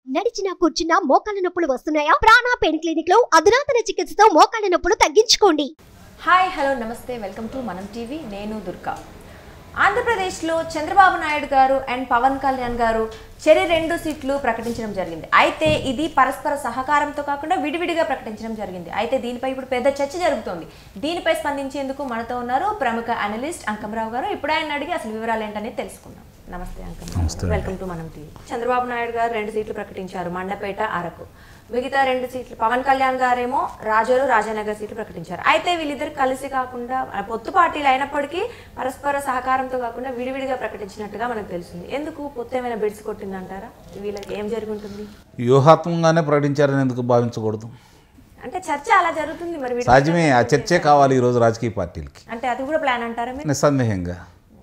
నడిచినా కూర్చున్నా మోకాళ్ళ నొప్పులు వస్తున్నాయా? ప్రాణ పెయిన్ క్లినిక్ లో అధునాతన చికిత్సతో మోకాళ్ళ నొప్పులు తగ్గించుకోండి. హాయ్ హలో నమస్తే వెల్కమ్ టు మనం టీవీ. నేను దుర్గా. ఆంధ్రప్రదేశ్లో చంద్రబాబు నాయుడు గారు అండ్ పవన్ కళ్యాణ్ గారు చెరి 2 సీట్లు ప్రకటించడం జరిగింది. అయితే ఇది పరస్పర సహకారంతో కాకుండా విడివిడిగా ప్రకటించడం జరిగింది. అయితే దీనిపై ఇప్పుడు పెద్ద చర్చ జరుగుతోంది. దీనిపై స్పందించేందుకు మనతో ఉన్నారు ప్రముఖ అనలిస్ట్ అంకమరావు గారు. ఇప్పుడు ఆయన అడిగి అసలు వివరాలు ఏంటనేది తెలుసుకుందాం. నమస్తే Ankamarao, welcome to Manam TV. Chandrababu Naidu garu 2 సీట్లు ప్రకటించారు, మండపేట, అరకు. మిగతా 2 సీట్లు పవన్ కళ్యాణ్ గారేమో రాజోలు, రాజానగర్ సీట్లు ప్రకటించారు. అయితే వీళ్ళిద్దరు కలిసి కాకుండా పొత్తు పార్టీలు అయినప్పటికీ పరస్పర సహకారంతో కాకుండా విడివిడిగా ప్రకటించినట్టుగా మనకు తెలుస్తుంది. ఎందుకు పొత్తు ఏమైనా బిడ్స్ కొట్టిందంటారా? వీళ్ళకి ఏం జరుగుతుంది? వ్యూహాత్మకంగానే ప్రకటించారని ఎందుకు భావించకూడదు? అంటే చర్చ అలా జరుగుతుంది. మరి సహజమే, ఆ చర్చే కావాలి ఈరోజు రాజకీయ పార్టీలకి. అంటే అది కూడా ప్లాన్ అంటారా మీరు? నిస్సందేహంగా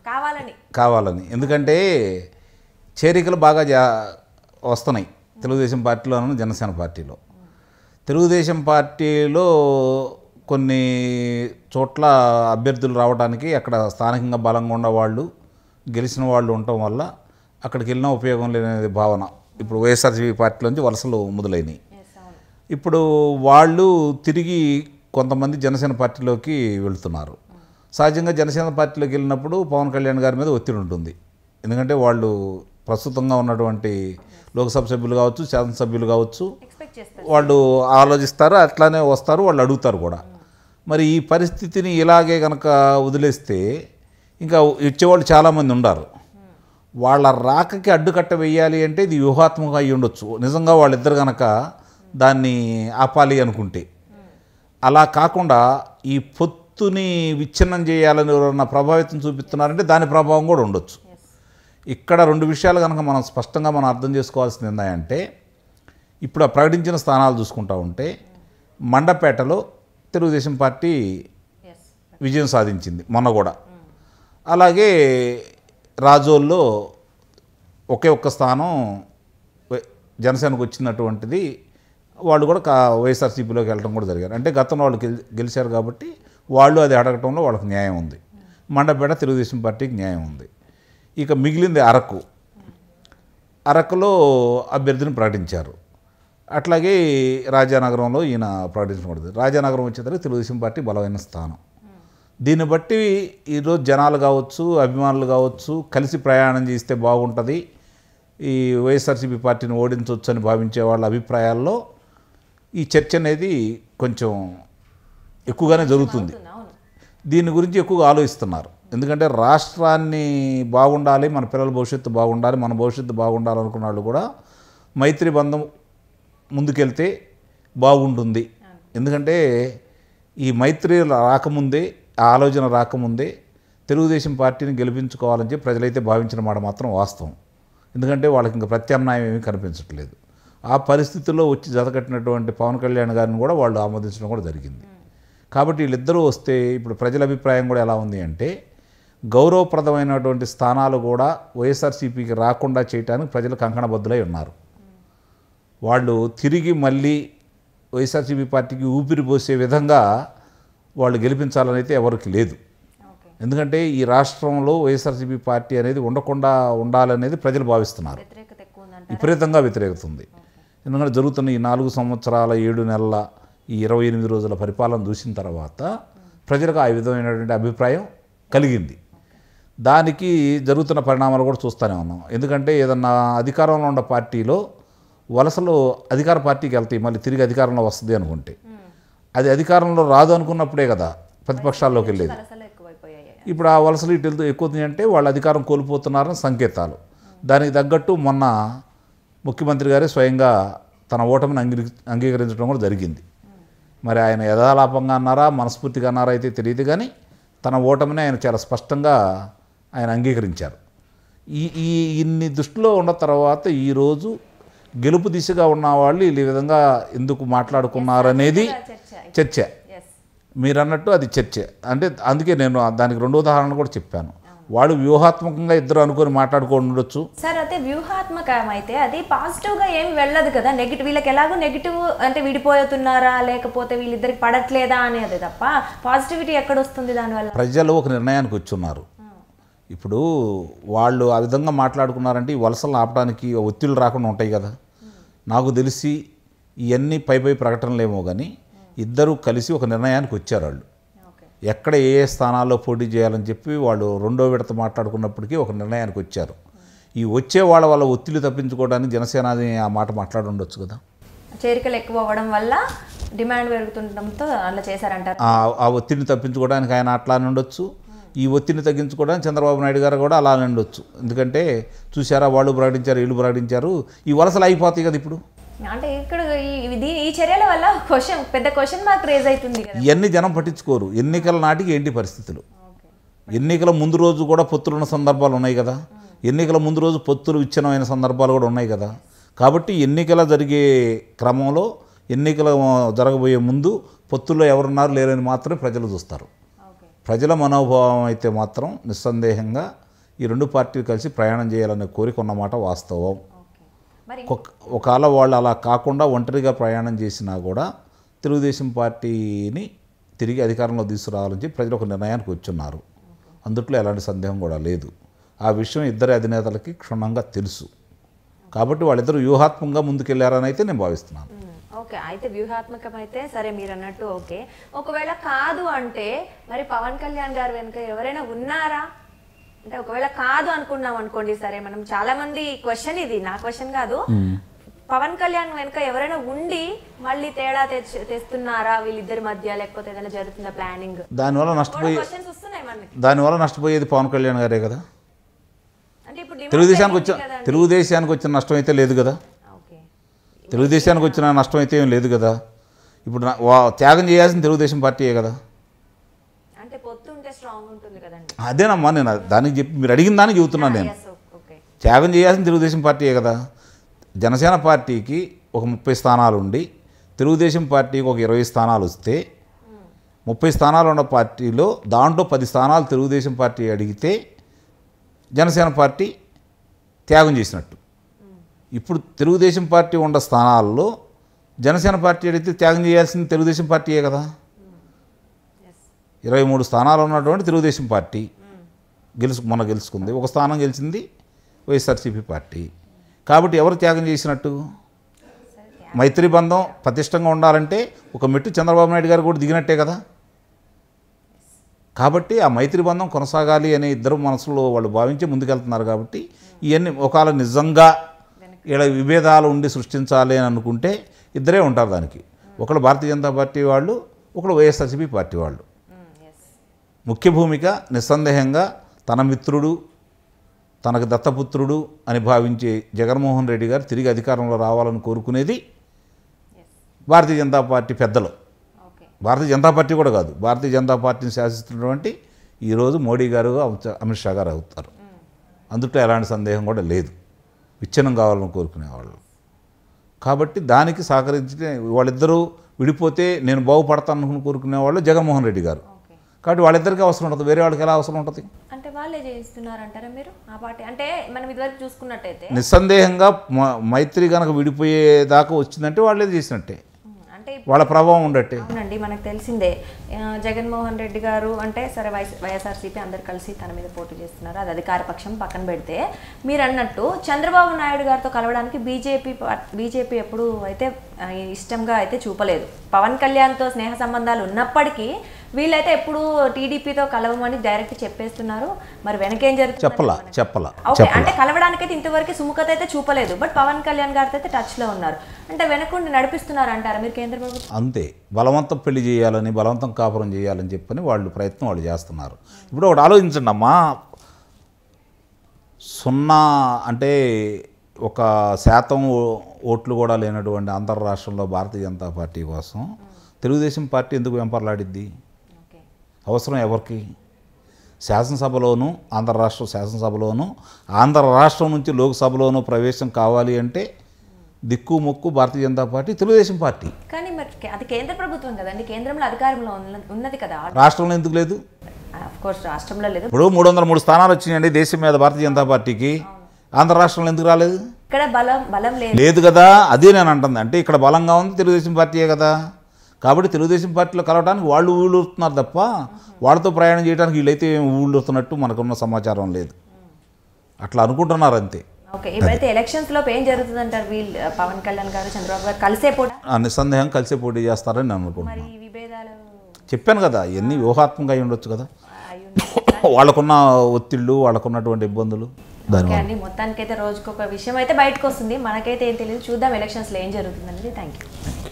కావాలని. ఎందుకంటే చేరికలు బాగా వస్తున్నాయి తెలుగుదేశం పార్టీలోనూ జనసేన పార్టీలో. తెలుగుదేశం పార్టీలో కొన్ని చోట్ల అభ్యర్థులు రావడానికి అక్కడ స్థానికంగా బలంగా ఉన్న వాళ్ళు, గెలిచిన వాళ్ళు ఉండటం వల్ల అక్కడికి వెళ్ళినా ఉపయోగం లేని భావన ఇప్పుడు వైఎస్ఆర్సీపీ పార్టీలోంచి వలసలు మొదలైనవి. ఇప్పుడు వాళ్ళు తిరిగి కొంతమంది జనసేన పార్టీలోకి వెళుతున్నారు. సహజంగా జనసేన పార్టీలోకి వెళ్ళినప్పుడు పవన్ కళ్యాణ్ గారి మీద ఒత్తిడి ఉంటుంది. ఎందుకంటే వాళ్ళు ప్రస్తుతంగా ఉన్నటువంటి లోక్సభ సభ్యులు కావచ్చు, శాసనసభ్యులు కావచ్చు, వాళ్ళు ఆలోచిస్తారు, అట్లానే వస్తారు, వాళ్ళు అడుగుతారు కూడా. మరి ఈ పరిస్థితిని ఇలాగే కనుక వదిలేస్తే ఇంకా ఇచ్చేవాళ్ళు చాలామంది ఉన్నారు. వాళ్ళ రాకకి అడ్డుకట్ట వేయాలి అంటే ఇది వ్యూహాత్మకంగా అయ్యి ఉండొచ్చు. నిజంగా వాళ్ళిద్దరు కనుక దాన్ని ఆపాలి అనుకుంటే. అలా కాకుండా ఈ పొత్తుని విచ్ఛిన్నం చేయాలని ఎవరన్నా ప్రభావితం చూపిస్తున్నారంటే దాని ప్రభావం కూడా ఉండొచ్చు. ఇక్కడ 2 విషయాలు కనుక మనం స్పష్టంగా మనం అర్థం చేసుకోవాల్సింది ఏంటంటే, ఇప్పుడు ఆ ప్రకటించిన స్థానాలు చూసుకుంటా ఉంటే మండపేటలో తెలుగుదేశం పార్టీ విజయం సాధించింది మొన్న కూడా. అలాగే రాజోల్లో ఒకే ఒక్క స్థానం జనసేనకు వచ్చినటువంటిది వాళ్ళు కూడా వైఎస్ఆర్సీపీలోకి వెళ్ళడం కూడా జరిగారు. అంటే గతంలో వాళ్ళు గెలిచారు కాబట్టి వాళ్ళు అది అడగటంలో వాళ్ళకి న్యాయం ఉంది. మండపేట తెలుగుదేశం పార్టీకి న్యాయం ఉంది. ఇక మిగిలింది అరకులో అభ్యర్థిని ప్రకటించారు. అట్లాగే రాజానగరంలో ఈయన ప్రకటించబడింది. రాజానగరం వచ్చేసరికి తెలుగుదేశం పార్టీ బలమైన స్థానం. దీన్ని బట్టి ఈరోజు జనాలు కావచ్చు, అభిమానులు కావచ్చు, కలిసి ప్రయాణం చేస్తే బాగుంటుంది, ఈ వైఎస్ఆర్సీపీ పార్టీని ఓడించవచ్చు అని భావించే వాళ్ళ అభిప్రాయాల్లో ఈ చర్చ అనేది కొంచెం ఎక్కువగానే జరుగుతుంది. దీని గురించి ఎక్కువగా ఆలోచిస్తున్నారు. ఎందుకంటే రాష్ట్రాన్ని బాగుండాలి, మన పిల్లల భవిష్యత్తు బాగుండాలి, మన భవిష్యత్తు బాగుండాలి అనుకున్న వాళ్ళు కూడా మైత్రి బంధం ముందుకెళ్తే బాగుంటుంది. ఎందుకంటే ఈ మైత్రి రాకముందే, ఆ ఆలోచన రాకముందే తెలుగుదేశం పార్టీని గెలిపించుకోవాలని చెప్పి ప్రజలైతే భావించిన మాట మాత్రం వాస్తవం. ఎందుకంటే వాళ్ళకి ఇంకా ప్రత్యామ్నాయం ఏమీ కనిపించట్లేదు. ఆ పరిస్థితుల్లో వచ్చి జతకట్టినటువంటి పవన్ కళ్యాణ్ గారిని కూడా వాళ్ళు ఆమోదించడం కూడా జరిగింది. కాబట్టి వీళ్ళిద్దరూ వస్తే ఇప్పుడు ప్రజల అభిప్రాయం కూడా ఎలా ఉంది అంటే, గౌరవప్రదమైనటువంటి స్థానాలు కూడా వైఎస్ఆర్సీపీకి రాకుండా చేయడానికి ప్రజలు కంకణబద్దులై ఉన్నారు. వాళ్ళు తిరిగి మళ్ళీ వైఎస్ఆర్సీపీ పార్టీకి ఊపిరి పోసే విధంగా వాళ్ళు గెలిపించాలని అయితే ఎవరికి లేదు. ఎందుకంటే ఈ రాష్ట్రంలో వైఎస్ఆర్సీపీ పార్టీ అనేది ఉండకుండా ఉండాలనేది ప్రజలు భావిస్తున్నారు. విపరీతంగా వ్యతిరేకత ఉంది. ఎందుకంటే జరుగుతున్న ఈ 4 సంవత్సరాల 7 నెలల ఈ 28 రోజుల పరిపాలన చూసిన తర్వాత ప్రజలకు ఆ విధమైనటువంటి అభిప్రాయం కలిగింది. దానికి జరుగుతున్న పరిణామాలు కూడా చూస్తూనే ఉన్నాం. ఎందుకంటే ఏదన్నా అధికారంలో ఉన్న పార్టీలో వలసలు అధికార పార్టీకి వెళ్తాయి, మళ్ళీ తిరిగి అధికారంలో వస్తుంది అనుకుంటే. అది అధికారంలో రాదు అనుకున్నప్పుడే కదా ప్రతిపక్షాల్లోకి వెళ్ళేది. ఇప్పుడు ఆ వలసలు ఇటు వెళ్తూ ఎక్కువ అంటే వాళ్ళు అధికారం కోల్పోతున్నారని సంకేతాలు. దానికి తగ్గట్టు మొన్న ముఖ్యమంత్రి గారే స్వయంగా తన ఓటమిని అంగీకరించడం కూడా జరిగింది. మరి ఆయన యథాలాపంగా అన్నారా, మనస్ఫూర్తిగా అన్నారా అయితే తెలియదు, కానీ తన ఓటమిని ఆయన చాలా స్పష్టంగా ఆయన అంగీకరించారు. ఇన్ని దృష్టిలో ఉన్న తర్వాత ఈరోజు గెలుపు దిశగా ఉన్న వాళ్ళు ఈ విధంగా ఎందుకు మాట్లాడుకున్నారనేది చర్చ. మీరు అన్నట్టు అది చర్చ. అంటే అందుకే నేను దానికి 2 ఉదాహరణలు కూడా చెప్పాను. వాళ్ళు వ్యూహాత్మకంగా ఇద్దరు అనుకొని మాట్లాడుకొని ఉండొచ్చు సార్. అయితే వ్యూహాత్మకం అయితే అది పాజిటివ్గా ఏమి వెళ్ళదు కదా. నెగిటివ్, వీళ్ళకి ఎలాగో నెగిటివ్ అంటే విడిపోతున్నారా లేకపోతే వీళ్ళిద్దరికి పడట్లేదా అనేది తప్ప పాజిటివిటీ ఎక్కడ వస్తుంది దానివల్ల? ప్రజలు ఒక నిర్ణయానికి వచ్చున్నారు. ఇప్పుడు వాళ్ళు ఆ విధంగా మాట్లాడుకున్నారంటే ఈ వలసలు ఆపడానికి ఒత్తిళ్ళు రాకుండా ఉంటాయి కదా. నాకు తెలిసి ఇవన్నీ పై ప్రకటనలేమో కానీ ఇద్దరూ కలిసి ఒక నిర్ణయానికి వచ్చారు వాళ్ళు. ఎక్కడ ఏ స్థానాల్లో పోటీ చేయాలని చెప్పి వాళ్ళు రెండో విడత మాట్లాడుకున్నప్పటికీ ఒక నిర్ణయానికి వచ్చారు. ఈ వచ్చే వాళ్ళ ఒత్తిడి తప్పించుకోవడానికి జనసేన ఆ మాట మాట్లాడి ఉండొచ్చు కదా. చేరికలు ఎక్కువ అవ్వడం వల్ల డిమాండ్ పెరుగుతుండటంతో అలా చేశారంటారు. ఆ ఒత్తిడిని తప్పించుకోవడానికి ఆయన అట్లానే ఉండొచ్చు, ఈ ఒత్తిడిని తగ్గించుకోవడానికి చంద్రబాబు నాయుడు గారు కూడా అలానే ఉండొచ్చు. ఎందుకంటే చూసారా, వాళ్ళు ప్రకటించారు, వీళ్ళు ప్రకటించారు, ఈ వలసలు అయిపోతాయి కదా ఇప్పుడు. అంటే ఇక్కడ ఈ చర్యల వల్ల పెద్ద క్వశ్చన్ మార్క్ రేజ్ అవుతుంది కదా. ఇవన్నీ జనం పట్టించుకోరు. ఎన్నికల నాటికి ఏంటి పరిస్థితులు, ఎన్నికల ముందు రోజు కూడా పొత్తులున్న సందర్భాలు ఉన్నాయి కదా, ఎన్నికల ముందు రోజు పొత్తులు విచ్ఛిన్నమైన సందర్భాలు కూడా ఉన్నాయి కదా. కాబట్టి ఎన్నికల జరిగే క్రమంలో, ఎన్నికలు జరగబోయే ముందు పొత్తుల్లో ఎవరున్నారు లేరని మాత్రమే ప్రజలు చూస్తారు. ప్రజల మనోభావం అయితే మాత్రం నిస్సందేహంగా ఈ రెండు పార్టీలు కలిసి ప్రయాణం చేయాలనే కోరిక ఉన్నమాట వాస్తవం. ఒకవేళ వాళ్ళు అలా కాకుండా ఒంటరిగా ప్రయాణం చేసినా కూడా తెలుగుదేశం పార్టీని తిరిగి అధికారంలో తీసుకురావాలని చెప్పి ప్రజలు ఒక నిర్ణయానికి వచ్చున్నారు. అందుట్లో ఎలాంటి సందేహం కూడా లేదు. ఆ విషయం ఇద్దరి అధినేతలకి క్షుణ్ణంగా తెలుసు. కాబట్టి వాళ్ళిద్దరూ వ్యూహాత్మకంగా ముందుకెళ్లారని అయితే నేను భావిస్తున్నాను. ఓకే, అయితే వ్యూహాత్మకం అయితే సరే మీరు అన్నట్టు ఓకే. ఒకవేళ కాదు అంటే మరి పవన్ కళ్యాణ్ గారు వెనుక ఎవరైనా ఉన్నారా? అంటే ఒకవేళ కాదు అనుకున్నాం అనుకోండి, సరే మనం చాలా మంది క్వశ్చన్, ఇది నా క్వశ్చన్ కాదు, పవన్ కళ్యాణ్ వెనుక ఎవరైనా ఉండి మళ్ళీ తేడా తెస్తున్నారా వీళ్ళిద్దరి మధ్య, లేకపోతే ఏదైనా జరుగుతుందా ప్లానింగ్? దానివల్ల నష్టపోయేది పవన్ కళ్యాణ్ గారే కదా. అంటే ఇప్పుడు తెలుగుదేశానికి వచ్చిన నష్టం అయితే లేదు కదా. తెలుగుదేశానికి వచ్చిన నష్టం అయితే ఏం లేదు కదా. ఇప్పుడు త్యాగం చేయాల్సిన తెలుగుదేశం పార్టీయే కదా. అదేనమ్మా, నేను దానికి చెప్పి మీరు అడిగిన దానికి చెబుతున్నాను. నేను త్యాగం చేయాల్సిన తెలుగుదేశం పార్టీయే కదా. జనసేన పార్టీకి ఒక 30 స్థానాలు ఉండి తెలుగుదేశం పార్టీకి ఒక 20 స్థానాలు వస్తే 30 స్థానాలు ఉన్న పార్టీలో దాంట్లో 10 స్థానాలు తెలుగుదేశం పార్టీ అడిగితే జనసేన పార్టీ త్యాగం చేసినట్టు. ఇప్పుడు తెలుగుదేశం పార్టీ ఉన్న స్థానాల్లో జనసేన పార్టీ అడిగితే త్యాగం చేయాల్సింది తెలుగుదేశం పార్టీయే కదా. 23 స్థానాలు ఉన్నటువంటి తెలుగుదేశం పార్టీ మొన్న గెలుచుకుంది, ఒక స్థానం గెలిచింది వైఎస్ఆర్సీపీ పార్టీ. కాబట్టి ఎవరు త్యాగం చేసినట్టు? మైత్రి బంధం పటిష్టంగా ఉండాలంటే ఒక మెట్టు చంద్రబాబు నాయుడు గారు కూడా దిగినట్టే కదా. కాబట్టి ఆ మైత్రి బంధం కొనసాగాలి అనే ఇద్దరు మనసులో వాళ్ళు భావించి ముందుకెళ్తున్నారు. కాబట్టి ఇవన్నీ ఒకవేళ నిజంగా ఇలా విభేదాలు ఉండి సృష్టించాలి అని అనుకుంటే ఇద్దరే ఉంటారు దానికి. ఒకళ్ళు భారతీయ జనతా పార్టీ వాళ్ళు, ఒకళ్ళు వైఎస్ఆర్సీపీ పార్టీ వాళ్ళు. ముఖ్య భూమిక నిస్సందేహంగా తన మిత్రుడు, తనకు దత్తపుత్రుడు అని భావించే జగన్మోహన్ రెడ్డి గారు తిరిగి అధికారంలో రావాలని కోరుకునేది భారతీయ జనతా పార్టీ పెద్దలు. భారతీయ జనతా పార్టీ కూడా కాదు, భారతీయ జనతా పార్టీని శాసిస్తున్నటువంటి ఈరోజు మోడీ గారు, అమిత్ షా గారు అవుతారు. అందుట్లో ఎలాంటి సందేహం కూడా లేదు. విచ్ఛిన్నం కావాలని కోరుకునేవాళ్ళు. కాబట్టి దానికి సహకరించి వాళ్ళిద్దరూ విడిపోతే నేను బాగుపడతాను కోరుకునేవాళ్ళు జగన్మోహన్ రెడ్డి గారు. కాబట్టి వాళ్ళిద్దరికీ అవసరం ఉంటుంది, వేరే వాళ్ళకి ఎలా అవసరం ఉంటుంది? అంటే వాళ్ళే చేయిస్తున్నారంటారా మీరు ఆ పార్టీ? అంటే మనం ఇదివరకు చూసుకున్నట్టయితే నిస్సందేహంగా మైత్రి కనుక విడిపోయేదాకా వచ్చిందంటే వాళ్ళే చేసినట్టే, అంటే వాళ్ళ ప్రభావం ఉండట్టే. అవునండి, మనకు తెలిసిందే జగన్మోహన్ రెడ్డి గారు అంటే సరే వైఎస్ఆర్సీపీ అందరు కలిసి తన మీద పోటీ చేస్తున్నారు, అది అధికార పక్షం పక్కన పెడితే, మీరు అన్నట్టు చంద్రబాబు నాయుడు గారితో కలవడానికి బీజేపీ ఎప్పుడు అయితే ఇష్టంగా అయితే చూపలేదు. పవన్ కళ్యాణ్తో స్నేహ సంబంధాలు ఉన్నప్పటికీ వీళ్ళైతే ఎప్పుడు టీడీపీతో కలవమని డైరెక్ట్ చెప్పేస్తున్నారు. మరి వెనకేం జరుగుతుంది చెప్పలా. అంటే కలవడానికైతే ఇంతవరకు సుముఖత అయితే చూపలేదు. బట్ పవన్ కళ్యాణ్ గారితో అయితే టచ్లో ఉన్నారు. అంటే వెనకుండి నడిపిస్తున్నారు అంటారా మీరు కేంద్ర ప్రభుత్వం? అంతే, బలవంతం పెళ్లి చేయాలని, బలవంతం కాపురం చేయాలని చెప్పని వాళ్ళు ప్రయత్నం వాళ్ళు చేస్తున్నారు. ఇప్పుడు ఒకటి ఆలోచించండి అమ్మా, 0 అంటే 1% ఓట్లు కూడా లేనటువంటి ఆంధ్ర రాష్ట్రంలో భారతీయ జనతా పార్టీ కోసం తెలుగుదేశం పార్టీ ఎందుకు వెంపర్లాడిద్ది? అవసరం ఎవరికి? శాసనసభలోనూ, ఆంధ్ర రాష్ట్ర శాసనసభలోనూ, ఆంధ్ర రాష్ట్రం నుంచి లోక్సభలోనూ ప్రవేశం కావాలి అంటే దిక్కు మొక్కు భారతీయ జనతా పార్టీ, తెలుగుదేశం పార్టీ. కానీ మరి అది కేంద్ర ప్రభుత్వం కదండి, కేంద్రంలో అధికారంలో ఉన్నది కదా. రాష్ట్రంలో ఎందుకు లేదు? ఆఫ్కోర్స్ రాష్ట్రంలో లేదు. ఇప్పుడు 303 స్థానాలు వచ్చినాయండి దేశం మీద భారతీయ జనతా పార్టీకి. ఆంధ్ర రాష్ట్రంలో ఎందుకు రాలేదు? ఇక్కడ బలం లేదు కదా. అదే నేను అంటుంది. అంటే ఇక్కడ బలంగా ఉంది తెలుగుదేశం పార్టీయే కదా. కాబట్టి తెలుగుదేశం పార్టీలో కలవడానికి వాళ్ళు ఊళ్ళుతున్నారు తప్ప వాళ్ళతో ప్రయాణం చేయడానికి వీళ్ళైతే ఊళ్ళుతున్నట్టు మనకున్న సమాచారం లేదు. అట్లా అనుకుంటున్నారు అంతే. ఓకే, ఇప్పుడైతే ఎలక్షన్స్ లో ఏం జరుగుతుంది అంటారు? వీళ్ళు పవన్ కళ్యాణ్ గారు చంద్రబాబు గారు కలిసే పోటీ, నిస్సందేహం కలిసే పోటీ చేస్తారని నేను మరి అనుకుంటున్నాను. ఈ విభేదాలు చెప్పాను కదా, ఇవన్నీ వ్యూహాత్మకంగా అయి ఉండొచ్చు కదా, అయి ఉండొచ్చా? వాళ్ళకున్న ఒత్తిళ్ళు, వాళ్ళకున్నటువంటి ఇబ్బందులు. ఓకే అండి, మొత్తానికైతే రోజుకొక విషయం అయితే బయటకు వస్తుంది, మనకైతే ఏం తెలియదు. చూద్దాం ఎలక్షన్స్లో ఏం జరుగుతుందండి. Thank you.